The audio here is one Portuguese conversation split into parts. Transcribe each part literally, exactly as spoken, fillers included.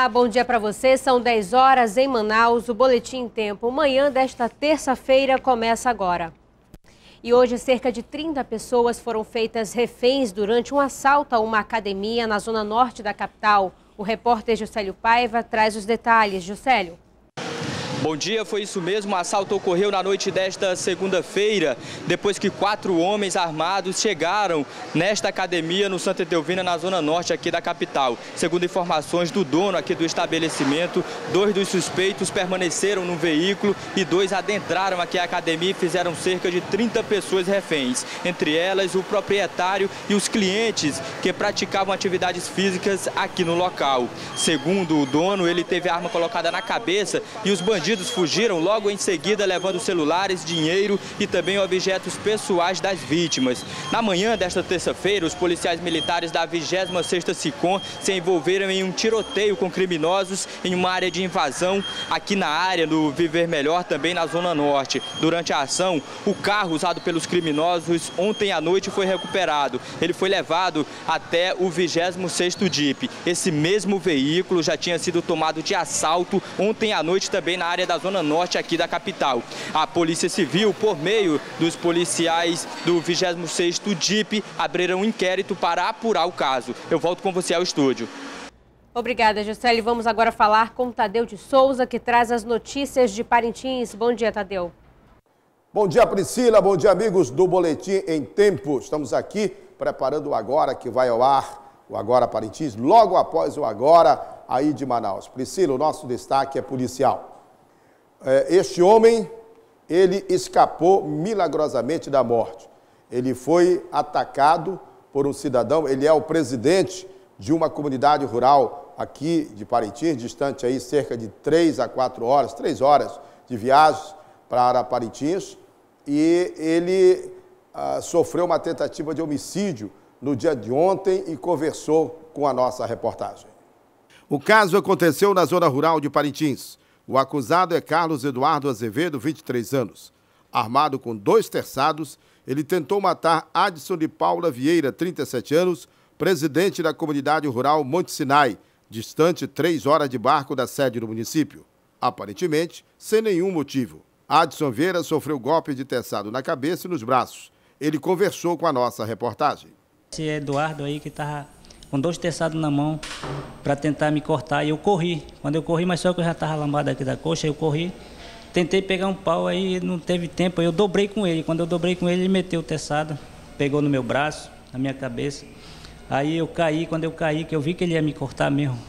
Olá, bom dia para você. São dez horas em Manaus. O Boletim em Tempo. Manhã desta terça-feira começa agora. E hoje, cerca de trinta pessoas foram feitas reféns durante um assalto a uma academia na zona norte da capital. O repórter Juscelio Paiva traz os detalhes. Juscelio. Bom dia, foi isso mesmo. O assalto ocorreu na noite desta segunda-feira, depois que quatro homens armados chegaram nesta academia no Santa Etelvina, na zona norte aqui da capital. Segundo informações do dono aqui do estabelecimento, dois dos suspeitos permaneceram no veículo e dois adentraram aqui a academia e fizeram cerca de trinta pessoas reféns. Entre elas, o proprietário e os clientes que praticavam atividades físicas aqui no local. Segundo o dono, ele teve a arma colocada na cabeça e os bandidos Bandidos fugiram logo em seguida, levando celulares, dinheiro e também objetos pessoais das vítimas. Na manhã desta terça-feira, os policiais militares da vigésima sexta SICOM se envolveram em um tiroteio com criminosos em uma área de invasão aqui na área do Viver Melhor, também na Zona Norte. Durante a ação, o carro usado pelos criminosos ontem à noite foi recuperado. Ele foi levado até o vigésimo sexto D I P. Esse mesmo veículo já tinha sido tomado de assalto ontem à noite também na área da Zona Norte aqui da capital. A Polícia Civil, por meio dos policiais do vigésimo sexto D I P, abriram um inquérito para apurar o caso. Eu volto com você ao estúdio. Obrigada, Juscelio. Vamos agora falar com Tadeu de Souza, que traz as notícias de Parintins. Bom dia, Tadeu. Bom dia, Priscila. Bom dia, amigos do Boletim em Tempo. Estamos aqui preparando o Agora, que vai ao ar, o Agora Parintins, logo após o Agora aí de Manaus. Priscila, o nosso destaque é policial. Este homem, ele escapou milagrosamente da morte. Ele foi atacado por um cidadão, ele é o presidente de uma comunidade rural aqui de Parintins, distante aí cerca de três a quatro horas, três horas de viagem para Parintins, e ele ah, sofreu uma tentativa de homicídio no dia de ontem e conversou com a nossa reportagem. O caso aconteceu na zona rural de Parintins. O acusado é Carlos Eduardo Azevedo, vinte e três anos. Armado com dois terçados, ele tentou matar Adson de Paula Vieira, trinta e sete anos, presidente da comunidade rural Monte Sinai, distante três horas de barco da sede do município. Aparentemente, sem nenhum motivo. Adson Vieira sofreu golpe de terçado na cabeça e nos braços. Ele conversou com a nossa reportagem. Esse Eduardo aí que estava com dois terçados na mão para tentar me cortar, e eu corri. Quando eu corri, mas só que eu já estava lambado aqui da coxa, eu corri, tentei pegar um pau, aí não teve tempo, aí eu dobrei com ele. Quando eu dobrei com ele, ele meteu o terçado, pegou no meu braço, na minha cabeça. Aí eu caí, quando eu caí, que eu vi que ele ia me cortar mesmo,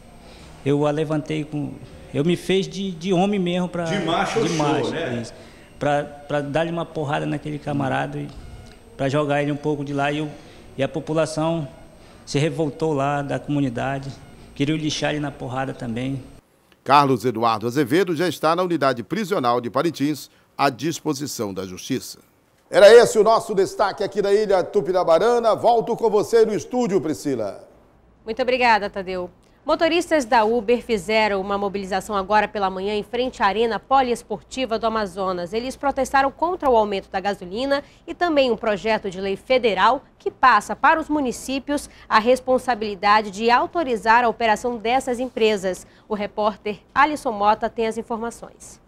eu a levantei com... Eu me fez de, de homem mesmo para... De macho de ou macho, show, né? Para dar-lhe uma porrada naquele camarada, e para jogar ele um pouco de lá, e, eu, e a população se revoltou lá da comunidade, queriam lixar ele na porrada também. Carlos Eduardo Azevedo já está na unidade prisional de Parintins, à disposição da Justiça. Era esse o nosso destaque aqui na Ilha Tupinabarana. Volto com você no estúdio, Priscila. Muito obrigada, Tadeu. Motoristas da Uber fizeram uma mobilização agora pela manhã em frente à Arena Poliesportiva do Amazonas. Eles protestaram contra o aumento da gasolina e também um projeto de lei federal que passa para os municípios a responsabilidade de autorizar a operação dessas empresas. O repórter Alisson Mota tem as informações.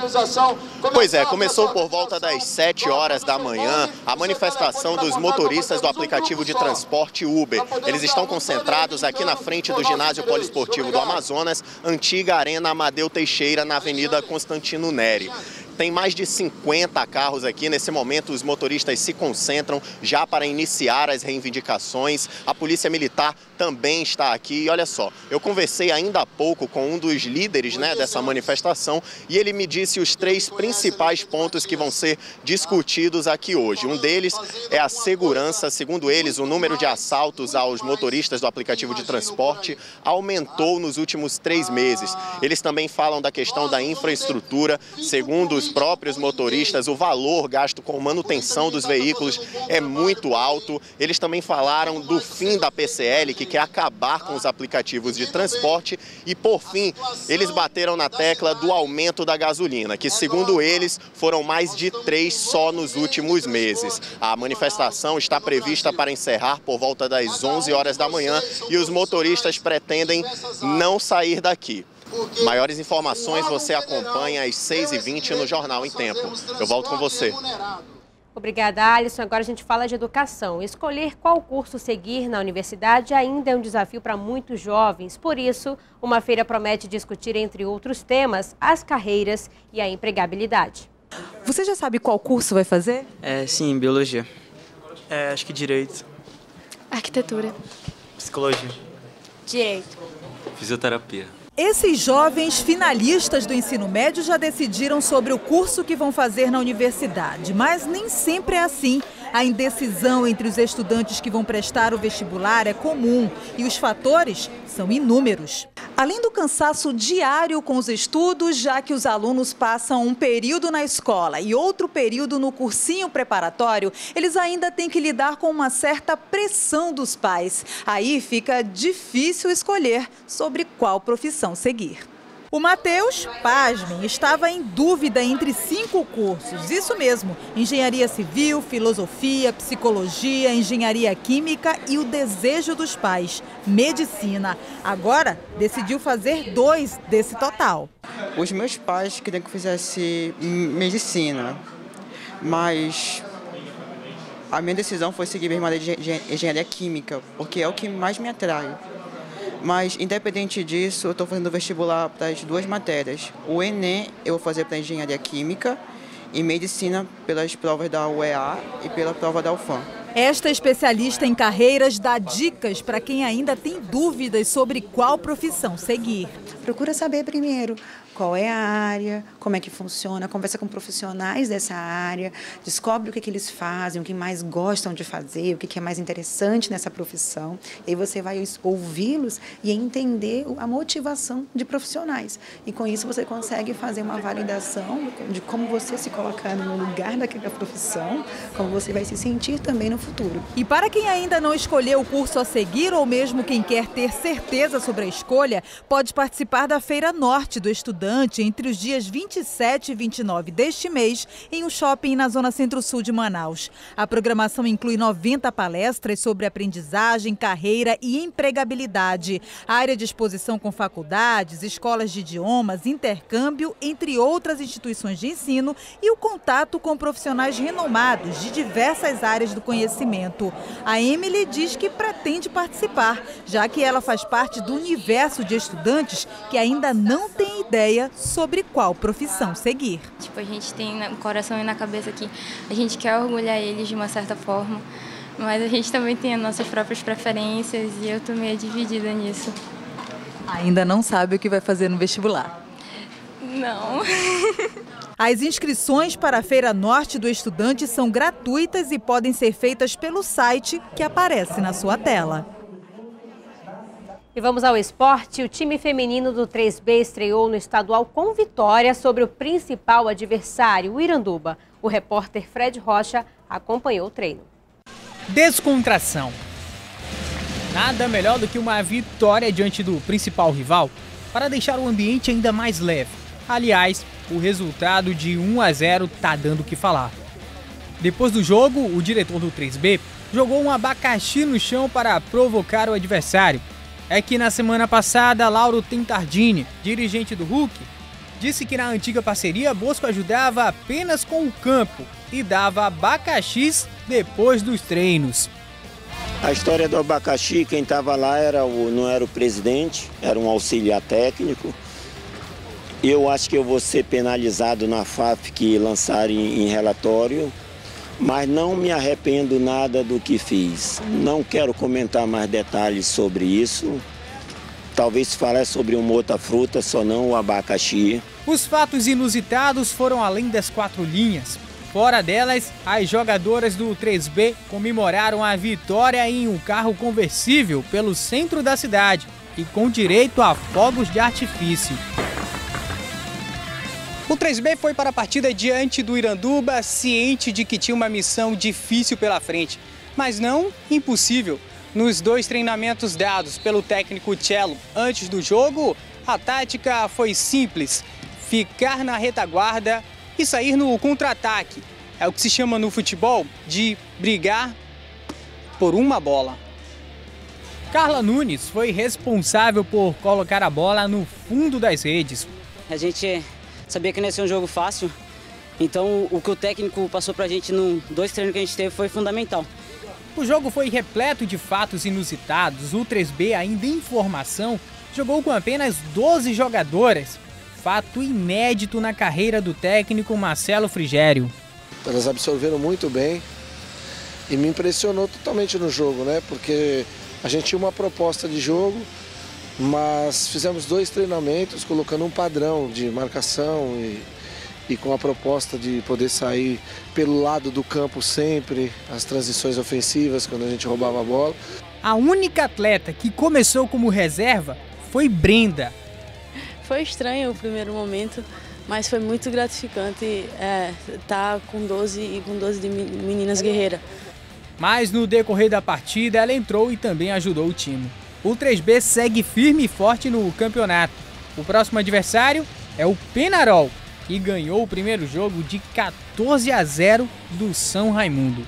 Pois é, começou por volta das sete horas da manhã a manifestação dos motoristas do aplicativo de transporte Uber. Eles estão concentrados aqui na frente do ginásio poliesportivo do Amazonas, antiga Arena Amadeu Teixeira, na Avenida Constantino Neri. Tem mais de cinquenta carros aqui. Nesse momento, os motoristas se concentram já para iniciar as reivindicações. A Polícia Militar também está aqui. E olha só, eu conversei ainda há pouco com um dos líderes, né, dessa manifestação, e ele me disse os três principais pontos que vão ser discutidos aqui hoje. Um deles é a segurança. Segundo eles, o número de assaltos aos motoristas do aplicativo de transporte aumentou nos últimos três meses. Eles também falam da questão da infraestrutura. Segundo os próprios motoristas, o valor gasto com manutenção dos veículos é muito alto. Eles também falaram do fim da P C L, que quer acabar com os aplicativos de transporte, e por fim, eles bateram na tecla do aumento da gasolina, que segundo eles foram mais de três só nos últimos meses. A manifestação está prevista para encerrar por volta das onze horas da manhã e os motoristas pretendem não sair daqui. Maiores informações você acompanha às seis e vinte no Jornal em Tempo. Eu volto com você. Obrigada, Alisson. Agora a gente fala de educação. Escolher qual curso seguir na universidade ainda é um desafio para muitos jovens. Por isso, uma feira promete discutir, entre outros temas, as carreiras e a empregabilidade. Você já sabe qual curso vai fazer? É, sim, biologia. É, acho que direito. Arquitetura. Psicologia. Direito. Fisioterapia. Esses jovens finalistas do ensino médio já decidiram sobre o curso que vão fazer na universidade, mas nem sempre é assim. A indecisão entre os estudantes que vão prestar o vestibular é comum e os fatores são inúmeros. Além do cansaço diário com os estudos, já que os alunos passam um período na escola e outro período no cursinho preparatório, eles ainda têm que lidar com uma certa pressão dos pais. Aí fica difícil escolher sobre qual profissão seguir. O Matheus, pasmem, estava em dúvida entre cinco cursos. Isso mesmo, engenharia civil, filosofia, psicologia, engenharia química e o desejo dos pais, medicina. Agora, decidiu fazer dois desse total. Os meus pais queriam que eu fizesse medicina, mas a minha decisão foi seguir mesmo a engenharia química, porque é o que mais me atrai. Mas, independente disso, eu estou fazendo vestibular para as duas matérias. O Enem eu vou fazer para engenharia química e medicina pelas provas da U E A e pela prova da U F A M. Esta especialista em carreiras dá dicas para quem ainda tem dúvidas sobre qual profissão seguir. Procura saber primeiro qual é a área, como é que funciona, conversa com profissionais dessa área, descobre o que, que eles fazem, o que mais gostam de fazer, o que, que é mais interessante nessa profissão. E aí você vai ouvi-los e entender a motivação de profissionais. E com isso você consegue fazer uma validação de como você se colocar no lugar daquela profissão, como você vai se sentir também no futuro. E para quem ainda não escolheu o curso a seguir ou mesmo quem quer ter certeza sobre a escolha, pode participar da Feira Norte do Estudante entre os dias vinte e sete e vinte e nove deste mês em um shopping na zona centro-sul de Manaus. A programação inclui noventa palestras sobre aprendizagem, carreira e empregabilidade, área de exposição com faculdades, escolas de idiomas, intercâmbio, entre outras instituições de ensino e o contato com profissionais renomados de diversas áreas do conhecimento. A Emily diz que pretende participar, já que ela faz parte do universo de estudantes que ainda não tem ideia sobre qual profissão seguir. Tipo, a gente tem no coração e na cabeça que a gente quer orgulhar eles de uma certa forma, mas a gente também tem as nossas próprias preferências e eu tô meio dividida nisso. Ainda não sabe o que vai fazer no vestibular? Não. As inscrições para a Feira Norte do Estudante são gratuitas e podem ser feitas pelo site que aparece na sua tela. E vamos ao esporte. O time feminino do três B estreou no estadual com vitória sobre o principal adversário, o Iranduba. O repórter Fred Rocha acompanhou o treino. Descontração. Nada melhor do que uma vitória diante do principal rival para deixar o ambiente ainda mais leve. Aliás, o resultado de um a zero tá dando o que falar. Depois do jogo, o diretor do três B jogou um abacaxi no chão para provocar o adversário. É que na semana passada, Lauro Tentardini, dirigente do Hulk, disse que na antiga parceria Bosco ajudava apenas com o campo e dava abacaxis depois dos treinos. A história do abacaxi, quem estava lá era o, não era o presidente, era um auxiliar técnico. Eu acho que eu vou ser penalizado na F A F que lançarem em relatório, mas não me arrependo nada do que fiz. Não quero comentar mais detalhes sobre isso. Talvez falar sobre uma outra fruta, só não o abacaxi. Os fatos inusitados foram além das quatro linhas. Fora delas, as jogadoras do três B comemoraram a vitória em um carro conversível pelo centro da cidade e com direito a fogos de artifício. O três B foi para a partida diante do Iranduba, ciente de que tinha uma missão difícil pela frente, mas não impossível. Nos dois treinamentos dados pelo técnico Cello antes do jogo, a tática foi simples: ficar na retaguarda e sair no contra-ataque. É o que se chama no futebol de brigar por uma bola. Carla Nunes foi responsável por colocar a bola no fundo das redes. A gente sabia que não ia ser um jogo fácil, então o que o técnico passou pra gente nos dois treinos que a gente teve foi fundamental. O jogo foi repleto de fatos inusitados. O três B, ainda em formação, jogou com apenas doze jogadoras. Fato inédito na carreira do técnico Marcelo Frigério. Elas absorveram muito bem e me impressionou totalmente no jogo, né? Porque a gente tinha uma proposta de jogo, mas fizemos dois treinamentos colocando um padrão de marcação e, e com a proposta de poder sair pelo lado do campo sempre, as transições ofensivas quando a gente roubava a bola. A única atleta que começou como reserva foi Brenda. Foi estranho o primeiro momento, mas foi muito gratificante é, estar com doze e com doze de meninas guerreiras. Mas no decorrer da partida ela entrou e também ajudou o time. O três B segue firme e forte no campeonato. O próximo adversário é o Penarol, que ganhou o primeiro jogo de quatorze a zero do São Raimundo.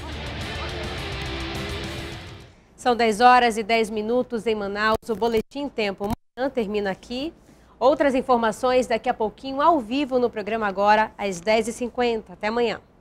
São dez horas e dez minutos em Manaus. O Boletim Tempo Manhã termina aqui. Outras informações daqui a pouquinho ao vivo no programa Agora, às dez e cinquenta. Até amanhã.